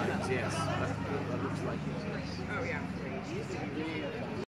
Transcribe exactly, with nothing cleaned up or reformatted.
Yes, that, that looks like it, yes. Oh yeah.